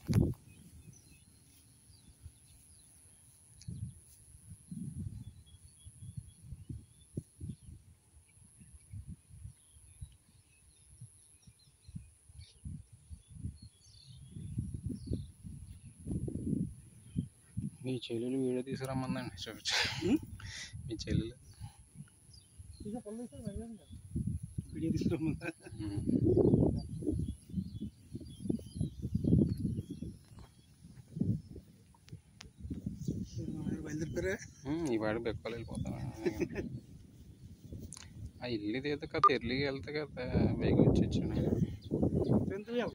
మీ చెల్లెలు వీడియో తీసుకురమ్మందండి, చూపించు. మీ చెల్లెలు వీడియో తీసుకురమ్మందా? బయలుదేరిపోయారా? ఈ వాడు బెక్కలు వెళ్ళిపోతాను. ఆ ఇల్లు ఏదో కదా ఎర్లీగా వెళ్తే కదా బైక్ వచ్చి వచ్చాను.